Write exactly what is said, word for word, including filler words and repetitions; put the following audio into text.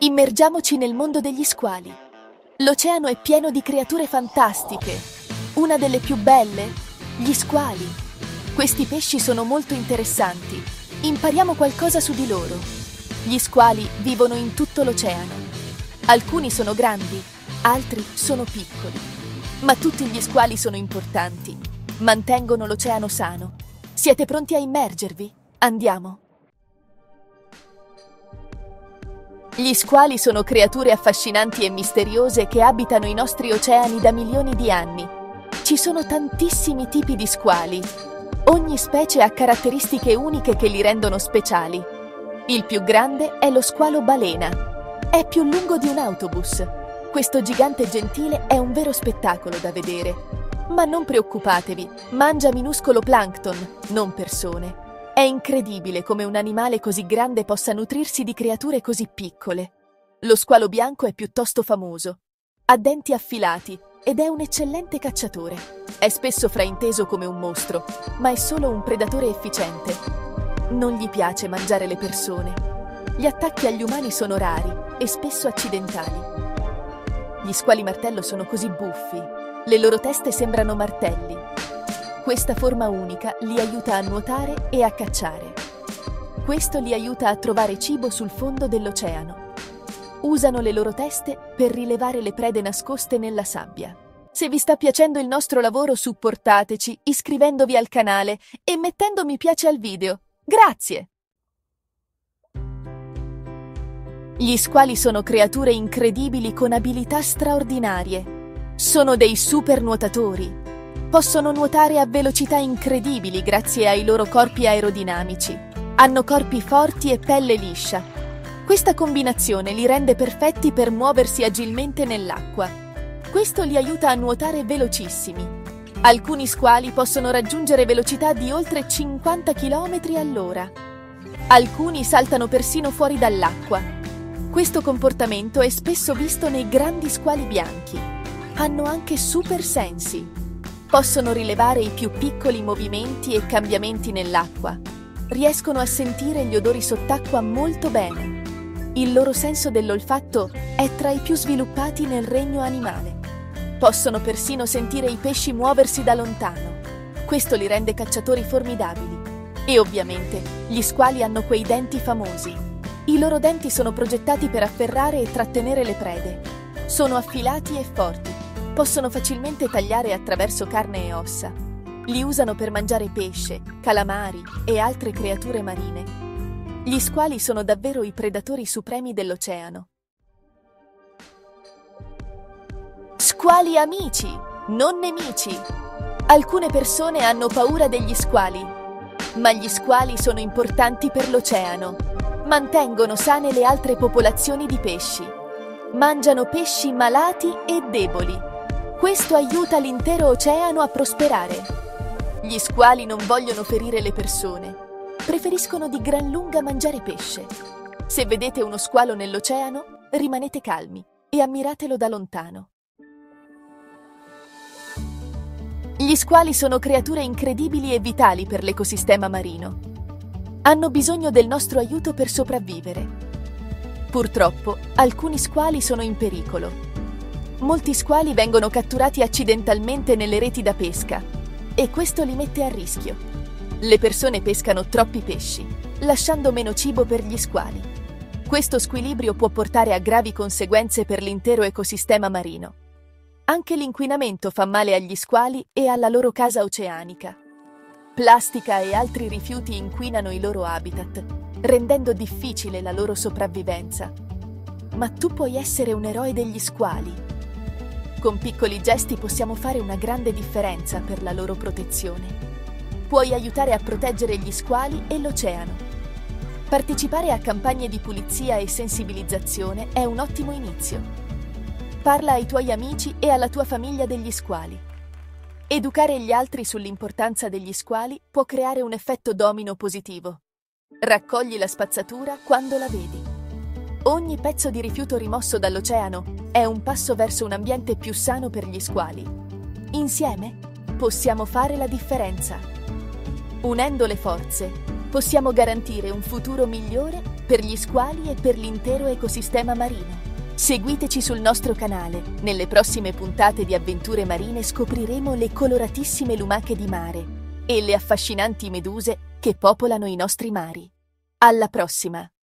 Immergiamoci nel mondo degli squali. L'oceano è pieno di creature fantastiche. Una delle più belle? Gli squali. Questi pesci sono molto interessanti. Impariamo qualcosa su di loro. Gli squali vivono in tutto l'oceano. Alcuni sono grandi, altri sono piccoli. Ma tutti gli squali sono importanti. Mantengono l'oceano sano. Siete pronti a immergervi? Andiamo! Gli squali sono creature affascinanti e misteriose che abitano i nostri oceani da milioni di anni. Ci sono tantissimi tipi di squali. Ogni specie ha caratteristiche uniche che li rendono speciali. Il più grande è lo squalo balena. È più lungo di un autobus. Questo gigante gentile è un vero spettacolo da vedere. Ma non preoccupatevi, mangia minuscolo plankton, non persone. È incredibile come un animale così grande possa nutrirsi di creature così piccole. Lo squalo bianco è piuttosto famoso. Ha denti affilati ed è un eccellente cacciatore. È spesso frainteso come un mostro, ma è solo un predatore efficiente. Non gli piace mangiare le persone. Gli attacchi agli umani sono rari e spesso accidentali. Gli squali martello sono così buffi. Le loro teste sembrano martelli. Questa forma unica li aiuta a nuotare e a cacciare. Questo li aiuta a trovare cibo sul fondo dell'oceano. Usano le loro teste per rilevare le prede nascoste nella sabbia. Se vi sta piacendo il nostro lavoro, supportateci iscrivendovi al canale e mettendo mi piace al video. Grazie! Gli squali sono creature incredibili con abilità straordinarie. Sono dei super nuotatori. Possono nuotare a velocità incredibili grazie ai loro corpi aerodinamici. Hanno corpi forti e pelle liscia. Questa combinazione li rende perfetti per muoversi agilmente nell'acqua. Questo li aiuta a nuotare velocissimi. Alcuni squali possono raggiungere velocità di oltre cinquanta chilometri all'ora. Alcuni saltano persino fuori dall'acqua. Questo comportamento è spesso visto nei grandi squali bianchi. Hanno anche super sensi. Possono rilevare i più piccoli movimenti e cambiamenti nell'acqua. Riescono a sentire gli odori sott'acqua molto bene. Il loro senso dell'olfatto è tra i più sviluppati nel regno animale. Possono persino sentire i pesci muoversi da lontano. Questo li rende cacciatori formidabili. E ovviamente gli squali hanno quei denti famosi. I loro denti sono progettati per afferrare e trattenere le prede. Sono affilati e forti. Possono facilmente tagliare attraverso carne e ossa. Li usano per mangiare pesce, calamari e altre creature marine. Gli squali sono davvero i predatori supremi dell'oceano. Squali amici, non nemici. Alcune persone hanno paura degli squali, ma gli squali sono importanti per l'oceano. Mantengono sane le altre popolazioni di pesci. Mangiano pesci malati e deboli. Questo aiuta l'intero oceano a prosperare. Gli squali non vogliono ferire le persone. Preferiscono di gran lunga mangiare pesce. Se vedete uno squalo nell'oceano, rimanete calmi e ammiratelo da lontano. Gli squali sono creature incredibili e vitali per l'ecosistema marino. Hanno bisogno del nostro aiuto per sopravvivere. Purtroppo, alcuni squali sono in pericolo. Molti squali vengono catturati accidentalmente nelle reti da pesca e questo li mette a rischio. Le persone pescano troppi pesci, lasciando meno cibo per gli squali. Questo squilibrio può portare a gravi conseguenze per l'intero ecosistema marino. Anche l'inquinamento fa male agli squali e alla loro casa oceanica. Plastica e altri rifiuti inquinano i loro habitat, rendendo difficile la loro sopravvivenza. Ma tu puoi essere un eroe degli squali. Con piccoli gesti possiamo fare una grande differenza per la loro protezione. Puoi aiutare a proteggere gli squali e l'oceano. Partecipare a campagne di pulizia e sensibilizzazione è un ottimo inizio. Parla ai tuoi amici e alla tua famiglia degli squali. Educare gli altri sull'importanza degli squali può creare un effetto domino positivo. Raccogli la spazzatura quando la vedi. Ogni pezzo di rifiuto rimosso dall'oceano è un passo verso un ambiente più sano per gli squali. Insieme possiamo fare la differenza. Unendo le forze, possiamo garantire un futuro migliore per gli squali e per l'intero ecosistema marino. Seguiteci sul nostro canale. Nelle prossime puntate di Avventure Marine scopriremo le coloratissime lumache di mare e le affascinanti meduse che popolano i nostri mari. Alla prossima!